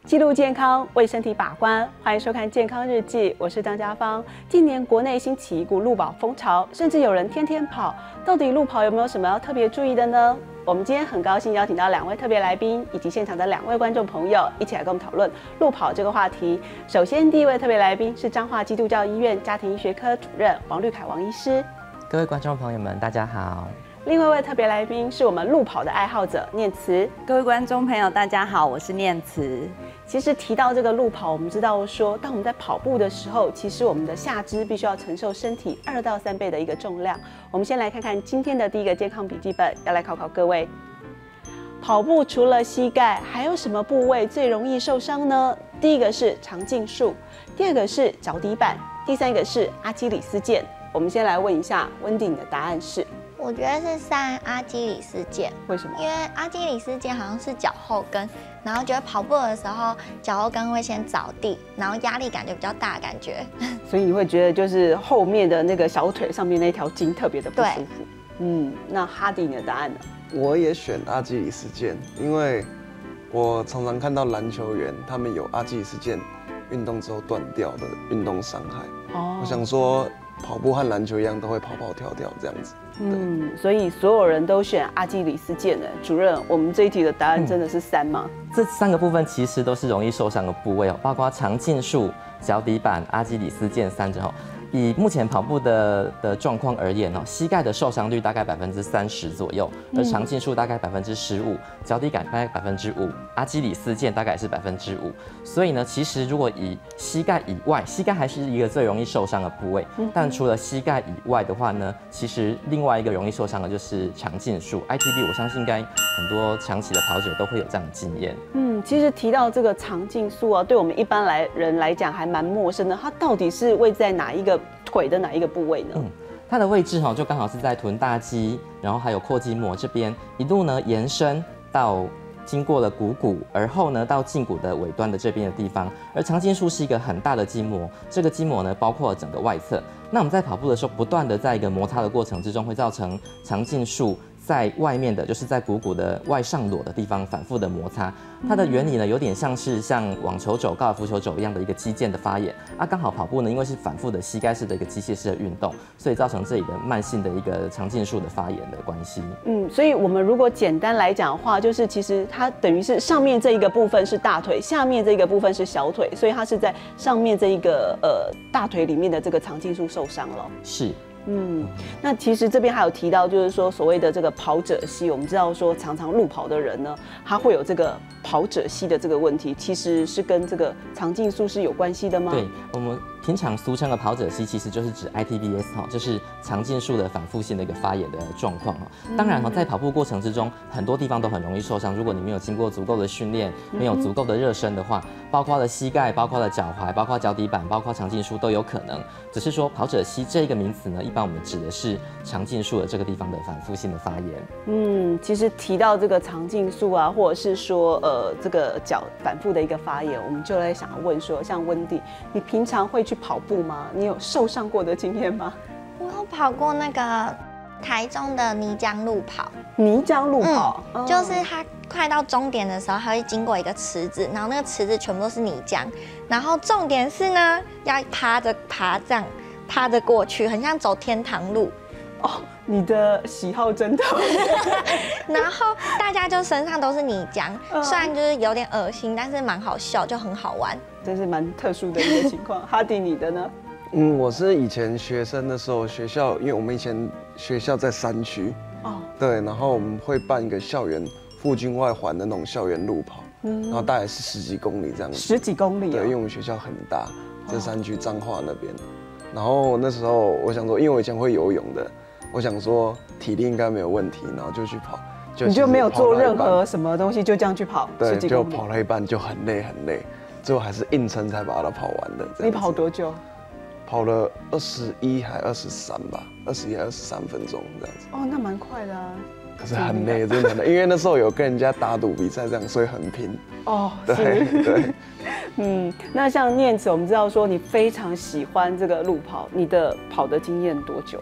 记录健康，为身体把关。欢迎收看《健康日记》，我是张家芳。近年国内兴起一股路跑风潮，甚至有人天天跑。到底路跑有没有什么要特别注意的呢？我们今天很高兴邀请到2位特别来宾，以及现场的2位观众朋友，一起来跟我们讨论路跑这个话题。首先，第一位特别来宾是彰化基督教医院家庭医学科主任王律凯王医师。 各位观众朋友们，大家好。 另外一位特别来宾是我们路跑的爱好者念慈。 各位观众朋友，大家好，我是念慈。 其实提到这个路跑，我们知道说，当我们在跑步的时候，其实我们的下肢必须要承受身体2到3倍的一个重量。我们先来看看今天的第一个健康笔记本，要来考考各位。跑步除了膝盖，还有什么部位最容易受伤呢？第一个是肠径束，第二个是脚底板，第三个是阿基里斯腱。我们先来问一下温迪，你的答案是？ 我觉得是3阿基里斯腱。 为什么？ 因为阿基里斯腱好像是脚后跟，然后觉得跑步的时候脚后跟会先着地，然后压力感就比较大的感觉。 所以你会觉得就是后面的那个小腿上面那条筋特别的不舒服。那哈迪你的答案呢？ 我也选阿基里斯腱，因为我常常看到篮球员他们有阿基里斯腱运动之后断掉的运动伤害。我想说跑步和篮球一样，都会跑跑跳跳这样子。 所以所有人都选阿基里斯腱的。主任，我们这一题的答案真的是3吗？ 这3个部分其实都是容易受伤的部位哦，包括肠径束、脚底板、阿基里斯腱3者哦。以目前跑步的状况而言哦，膝盖的受伤率大概30%左右，而肠径束大概15%，脚底板大概5%，阿基里斯腱大概是5%。所以呢，其实如果以膝盖以外，膝盖还是一个最容易受伤的部位。但除了膝盖以外的话呢，其实另外一个容易受伤的就是肠径束。ITB 我相信应该很多长期的跑者都会有这样的经验。 其实提到这个肠径束啊，对我们一般人来讲还蛮陌生的。它到底是位在哪一个腿的哪一个部位呢？ 它的位置就刚好是在臀大肌，然后还有阔肌膜这边，一路呢延伸到经过了股骨，而后呢到胫骨的尾端的这边的地方。而肠径束是一个很大的筋膜，这个筋膜呢包括整个外侧。那我们在跑步的时候，不断的在一个摩擦的过程之中，会造成肠径束在外面的，就是在股骨的外上裸的地方反复的摩擦。它的原理呢，有点像网球肘、高尔夫球肘一样的一个肌腱的发炎啊。刚好跑步呢，因为是反复的膝盖式的一个机械式的运动，所以造成这里的慢性的一个肠径束的发炎的关系。 所以我们如果简单来讲的话，就是其实它等于是上面这一个部分是大腿，下面这一个部分是小腿，所以它是在上面这一个大腿里面的这个肠径束受伤了。 是。 那其实这边还有提到，就是说所谓的这个跑者膝，我们知道说常常路跑的人呢，他会有这个跑者膝的这个问题，其实是跟这个肠径束是有关系的吗？ 对，我们平常俗称的跑者膝，其实就是指 ITBS 就是肠径束的反复性的一个发炎的状况当然在跑步过程之中，很多地方都很容易受伤。如果你没有经过足够的训练，没有足够的热身的话，包括了膝盖、包括了脚踝、包括脚底板、包括肠径束都有可能。只是说跑者膝这个名词呢，一般我们指的是肠径束的这个地方的反复性的发炎。 其实提到这个肠径束啊，或者是说这个脚反复的一个发炎，我们就来想要问说，像温迪，你平常会去跑步吗？你有受伤过的经验吗？ 我有跑过那个台中的泥浆路跑。 泥浆路跑， 就是它快到终点的时候，它会经过一个池子，然后那个池子全部都是泥浆，然后重点是呢，要这样趴着过去，很像走天堂路。 你的喜好真的。 然后大家就身上都是泥浆，虽然就是有点恶心，但是蛮好笑，就很好玩。 真是蛮特殊的一个情况。哈迪，你的呢？ 我是以前学生的时候，学校因为我们以前学校在山区，对，然后我们会办一个校园附近外环的那种校园路跑，然后大概是10几公里这样子。 10几公里？ 对，因为我们学校很大，在山区彰化那边。然后那时候我想说，因为我以前会游泳的，我想说体力应该没有问题，然后就去跑。 你就没有做任何什么东西，就这样去跑？ 对，就跑了一半就很累，最后还是硬撑才把它跑完的。 你跑多久？ 跑了21还23吧，21还23分钟这样子。 那蛮快的啊。 可是很累，真的很累，因为那时候有跟人家打赌比赛这样，所以很拼。对。 那像念慈，我们知道说你非常喜欢这个路跑，你的跑的经验多久呢？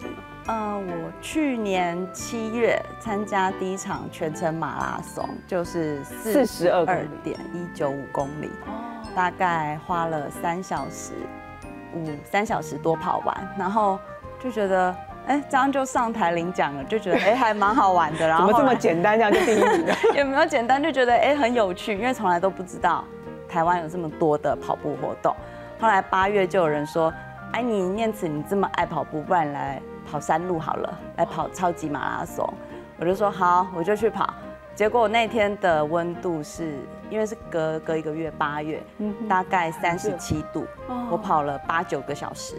我去年7月参加第一场全程马拉松，就是42.195公里，大概花了3小时多跑完，然后就觉得，这样就上台领奖了，就觉得还蛮好玩的。然后怎么这么简单，这样就第1名了？ 也没有简单，就觉得很有趣，因为从来都不知道台湾有这么多的跑步活动。后来8月就有人说，你念慈你这么爱跑步，不然你来跑山路好了，来跑超级马拉松。我就说好，我就去跑。结果那天的温度因为是隔1个月8月，大概37度，我跑了8、9个小时。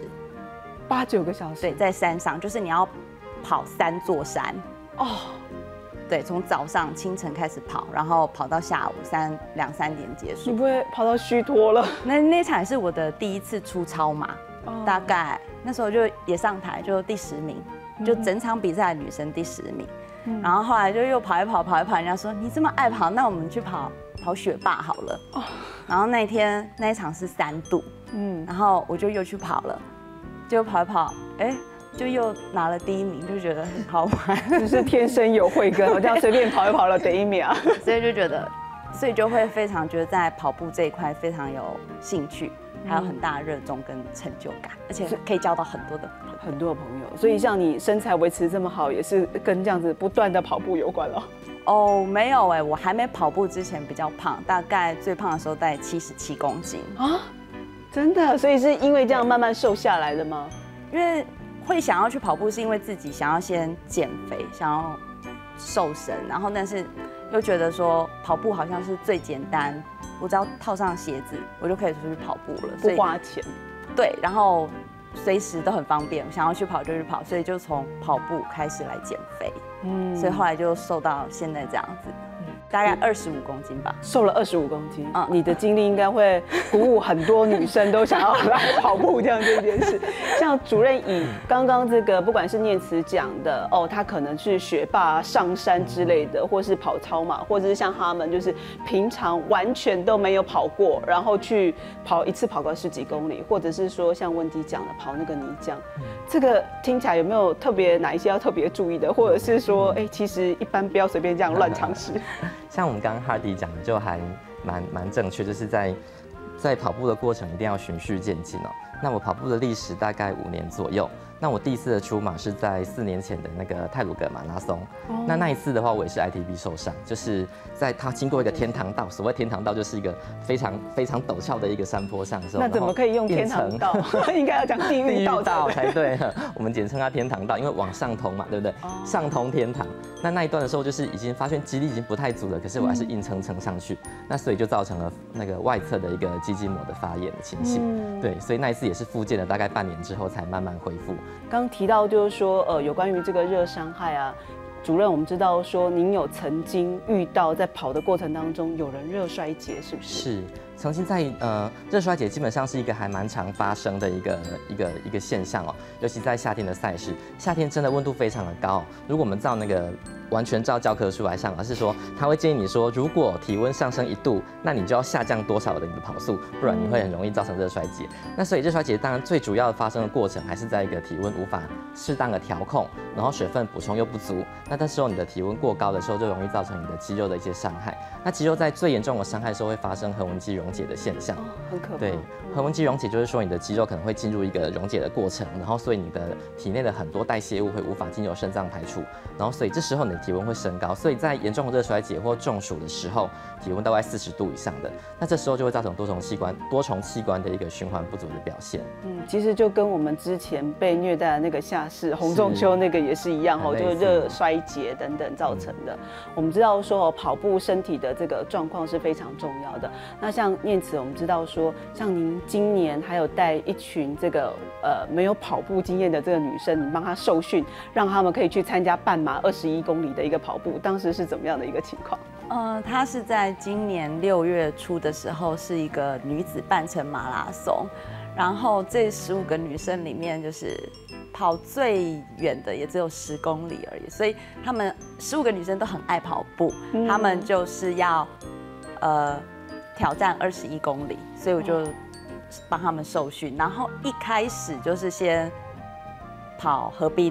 8、9个小时？ 对，在山上，就是你要跑3座山。对，从早上清晨开始跑，然后跑到下午2、3点结束。 你不会跑到虚脱了？ 那场也是我的第1次出超马，大概那时候就也上台，就第10名，就整场比赛的女生第10名。然后后来就又跑一跑，人家说你这么爱跑，那我们去跑雪霸好了。然后那一场是3度，然后我就又去跑了，就跑一跑，就又拿了第1名，就觉得很好玩， 就是天生有慧根，我这样随便跑一跑了得1名， 所以就觉得，所以就会非常觉得在跑步这一块非常有兴趣，还有很大的热衷跟成就感，而且可以交到很多的朋友。 所以像你身材维持这么好，也是跟这样子不断的跑步有关了。没有我还没跑步之前比较胖，大概最胖的时候大概77公斤啊， 真的？所以是因为这样慢慢瘦下来的吗？ 因为会想要去跑步，是因为自己想要先减肥，想要瘦身，然后但是又觉得说跑步好像是最简单，我只要套上鞋子，我就可以出去跑步了， 不花钱。 对，然后随时都很方便，想要去跑就去跑，所以就从跑步开始来减肥，所以后来就瘦到现在这样子。大概25公斤吧， 瘦了25公斤。你的经历应该会鼓舞很多女生都想要来跑步这样这件事。像主任以刚刚这个，不管是念慈讲的他可能是学霸上山之类的，或是跑超马，或者是像他们就是平常完全都没有跑过，然后去跑一次跑个10几公里，或者是说像温迪讲的跑那个泥浆，这个听起来有没有哪一些要特别注意的，或者是说其实一般不要随便这样乱尝试。 像我们刚刚 Hardy 讲的就还蛮正确，就是在跑步的过程一定要循序渐进哦。那我跑步的历史大概5年左右。那我第一次的出马是在4年前的那个太鲁阁马拉松。那一次的话，我也是 ITB 受伤，就是在它经过一个天堂道，所谓天堂道就是一个非常陡峭的一个山坡上的时候。 那怎么可以用天堂道？应该要讲地狱道才对。我们简称它天堂道，因为往上通嘛，对不对？上通天堂。那一段的时候，就是已经发现肌力已经不太足了，可是我还是硬撑上去。那所以就造成了那个外侧的一个肌筋膜的发炎的情形。对，所以那一次也是复健了大概半年之后才慢慢恢复。 刚提到就是说，有关于这个热伤害啊，主任，我们知道说您有曾经遇到在跑的过程当中有人热衰竭，是不是？ 是，曾经在热衰竭基本上是一个还蛮常发生的一个现象哦，尤其在夏天的赛事，夏天真的温度非常的高。如果我们照那个完全照教科书来上，而是说他会建议你说，如果体温上升1度，那你就要下降多少的你的跑速，不然你会很容易造成热衰竭。那所以热衰竭当然最主要的发生的过程还是在一个体温无法适当的调控，然后水分补充又不足。那这时候你的体温过高的时候，就容易造成你的肌肉的一些伤害。那肌肉在最严重的伤害的时候，会发生横纹肌溶解的现象。 很可怕。 对，横纹肌溶解就是说你的肌肉可能会进入一个溶解的过程，然后所以你的体内的很多代谢物会无法经由肾脏排出，然后所以这时候你的体温会升高，所以在严重的热衰竭或中暑的时候，体温大概40度以上的，那这时候就会造成多重器官的一个循环不足的表现。 其实就跟我们之前被虐待的那个下士洪仲丘那个也是一样就是热衰竭等等造成的。我们知道说跑步身体的这个状况是非常重要的。那像念慈，我们知道说，像您今年还有带一群这个没有跑步经验的这个女生，你帮她受训，让她们可以去参加半马21公里的一个跑步，当时是怎么样的一个情况？ 她是在今年6月初的时候，是一个女子半程马拉松，然后这15个女生里面，就是跑最远的也只有10公里而已，所以她们15个女生都很爱跑步，她们就是要挑战21公里，所以我就帮她们受训，然后一开始就是先跑河滨。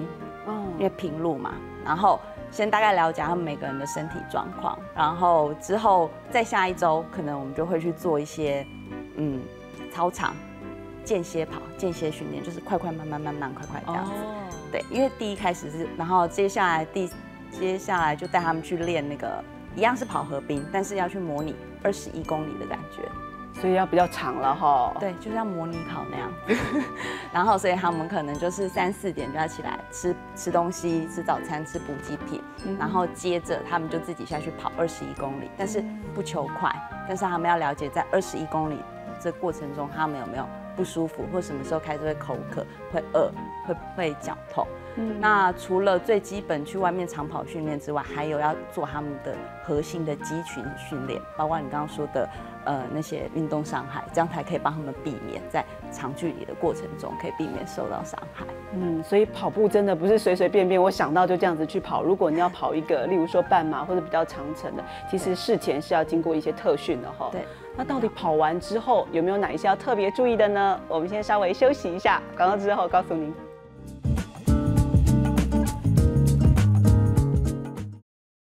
因为平路嘛，然后先大概了解他们每个人的身体状况，然后之后再下一周，可能我们就会去做一些操场间歇跑、间歇训练，就是快快慢慢、慢慢快快这样子。对，因为第一开始是，然后接下来就带他们去练那个，一样是跑河滨，但是要去模拟21公里的感觉。 所以要比较长了哈。 对，就像模拟考那样。然后，所以他们可能就是3、4点就要起来吃东西、吃早餐、吃补给品，然后接着他们就自己下去跑21公里，但是不求快，但是他们要了解在21公里这过程中，他们有没有不舒服，或什么时候开始会口渴、会饿、会脚痛。那除了最基本去外面长跑训练之外，还有要做他们的核心的肌群训练，包括你刚刚说的那些运动伤害，这样才可以帮他们避免在长距离的过程中可以避免受到伤害。 所以跑步真的不是随随便便我想到就这样子去跑。如果你要跑一个，例如说半马或者比较长程的，其实事前是要经过一些特训的哈。 对。 那到底跑完之后有没有哪一些要特别注意的呢？我们先稍微休息一下，广告之后告诉您。